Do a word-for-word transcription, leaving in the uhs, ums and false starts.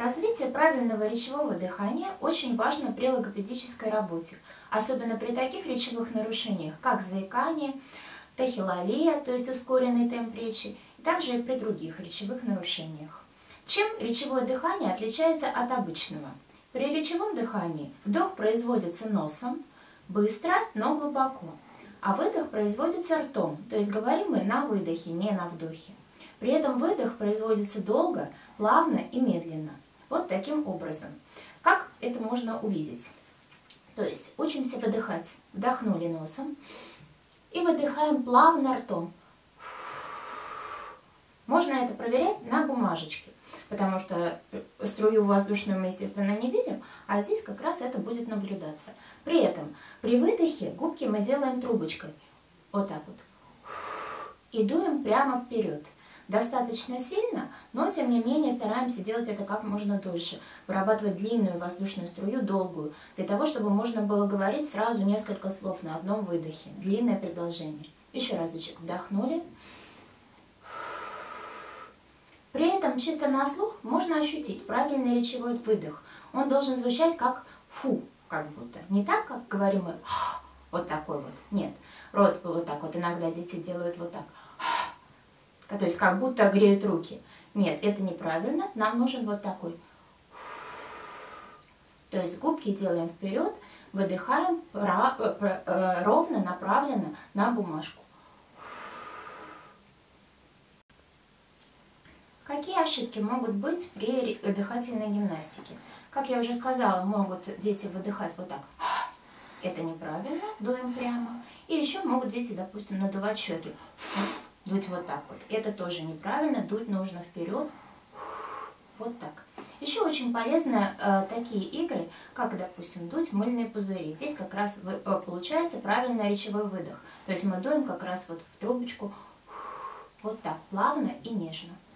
Развитие правильного речевого дыхания очень важно при логопедической работе, особенно при таких речевых нарушениях, как заикание, тахилалия, то есть ускоренный темп речи, и также и при других речевых нарушениях. Чем речевое дыхание отличается от обычного? При речевом дыхании вдох производится носом, быстро, но глубоко, а выдох производится ртом, то есть говорим мы на выдохе, не на вдохе. При этом выдох производится долго, плавно и медленно. Вот таким образом. Как это можно увидеть? То есть учимся выдыхать. Вдохнули носом и выдыхаем плавно ртом. Можно это проверять на бумажечке, потому что струю воздушную мы, естественно, не видим, а здесь как раз это будет наблюдаться. При этом при выдохе губки мы делаем трубочкой. Вот так вот. И дуем прямо вперед. Достаточно сильно, но тем не менее стараемся делать это как можно дольше. Вырабатывать длинную воздушную струю, долгую, для того, чтобы можно было говорить сразу несколько слов на одном выдохе. Длинное предложение. Еще разочек. Вдохнули. При этом чисто на слух можно ощутить правильный речевой выдох. Он должен звучать как фу, как будто. Не так, как говорим мы, вот такой вот. Нет, рот вот так вот. Иногда дети делают вот так. То есть как будто греют руки. Нет, это неправильно. Нам нужен вот такой. То есть губки делаем вперед, выдыхаем ровно, направленно на бумажку. Какие ошибки могут быть при дыхательной гимнастике? Как я уже сказала, могут дети выдыхать вот так. Это неправильно, дуем прямо. И еще могут дети, допустим, надувать щеки. Дуть вот так вот. Это тоже неправильно. Дуть нужно вперед. Вот так. Еще очень полезны э, такие игры, как, допустим, дуть мыльные пузыри. Здесь как раз вы, э, получается правильный речевой выдох. То есть мы дуем как раз вот в трубочку. Вот так, плавно и нежно.